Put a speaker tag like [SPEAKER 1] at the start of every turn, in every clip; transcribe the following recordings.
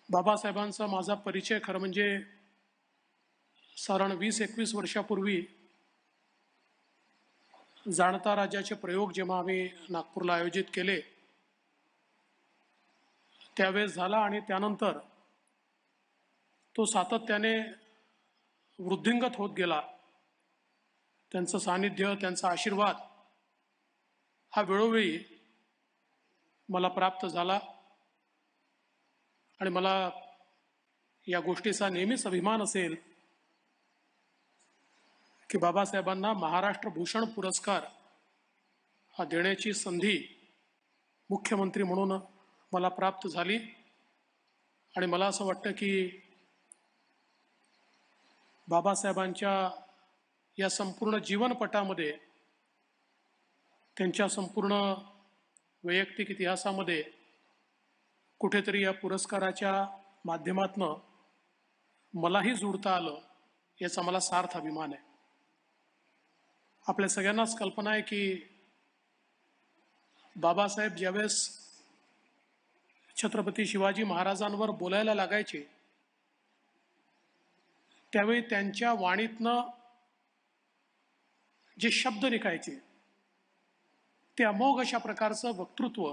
[SPEAKER 1] बाबासाहेबांचा माझा परिचय खरं म्हणजे साधारण 20-21 वर्षापूर्वी जाणता राज्याचे प्रयोग जेव्हा आम्ही नागपूरला आयोजित केले त्यावेळेस झाला आणि त्यानंतर तो सातत्याने वृद्धिंगत होत गेला. त्यांचं सानिध्य, त्यांचा आशीर्वाद हा वेळोवेळी मला प्राप्त झाला आणि मला या गोष्टीचा नेहमीच अभिमान असेल की बाबासाहेबांना महाराष्ट्र भूषण पुरस्कार हा देण्याची संधी मुख्यमंत्री म्हणून मला प्राप्त झाली. आणि मला असं वाटतं की बाबासाहेबांच्या या संपूर्ण जीवनपटामध्ये, त्यांच्या संपूर्ण वैयक्तिक इतिहासामध्ये कुठेतरी या पुरस्काराच्या माध्यमातून मलाही जुळता आलं याचा मला सार्थ अभिमान आहे. आपल्या सगळ्यांनाच कल्पना आहे की बाबासाहेब ज्यावेळेस छत्रपती शिवाजी महाराजांवर बोलायला लागायचे त्यावेळी त्यांच्या वाणीतनं जे शब्द निघायचे ते अमोघ अशा प्रकारचं वक्तृत्व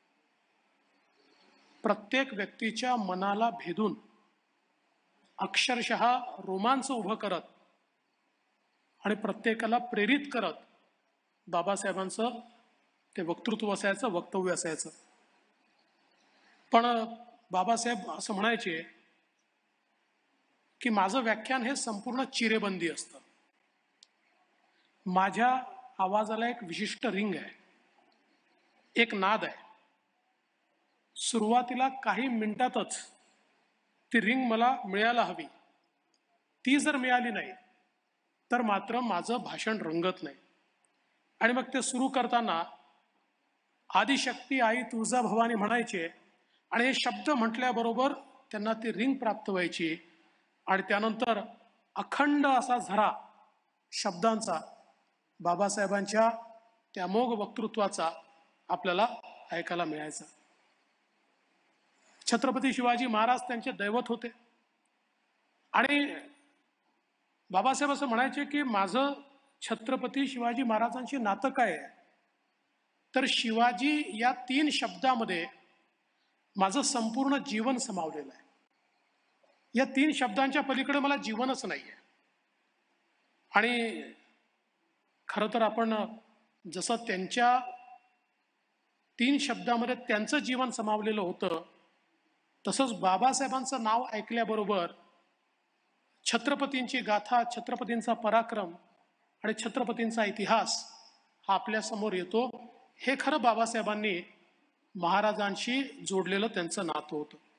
[SPEAKER 1] प्रत्येक व्यक्तीच्या मनाला भेदून अक्षरशः रोमांच उभं करत आणि प्रत्येकाला प्रेरित करत बाबासाहेबांचं ते वक्तृत्व असायचं, वक्तव्य असायचं. पण बाबासाहेब असं म्हणायचे की माझं व्याख्यान हे संपूर्ण चिरेबंदी असतं. माझ्या आवाजाला एक विशिष्ट रिंग आहे, एक नाद आहे. सुरुवातीला काही मिनिटातच ती रिंग मला मिळायला हवी. ती जर मिळाली नाही तर मात्र माझं भाषण रंगत नाही. आणि मग ते सुरू करताना आदिशक्ती आई तुळजाभवानी म्हणायचे आणि हे शब्द म्हटल्याबरोबर त्यांना ती रिंग प्राप्त व्हायची आणि त्यानंतर अखंड असा झरा शब्दांचा, बाबासाहेबांच्या त्या अमोघ वक्तृत्वाचा आपल्याला ऐकायला मिळायचा. छत्रपती शिवाजी महाराज त्यांचे दैवत होते आणि बाबासाहेब असं म्हणायचे की माझं छत्रपती शिवाजी महाराजांशी नातं काय आहे, तर शिवाजी या 3 शब्दामध्ये माझं संपूर्ण जीवन समावलेलं आहे. या 3 शब्दांच्या पलीकडे मला जीवनच नाही आहे. आणि खरं तर आपण जसं त्यांच्या 3 शब्दामध्ये त्यांचं जीवन समावलेलं होतं तसंच बाबासाहेबांचं नाव ऐकल्याबरोबर छत्रपतींची गाथा, छत्रपतींचा पराक्रम आणि छत्रपतींचा इतिहास हा आपल्यासमोर येतो. हे खरं बाबासाहेबांनी महाराजांशी जोडलेलं त्यांचं नातं होतं.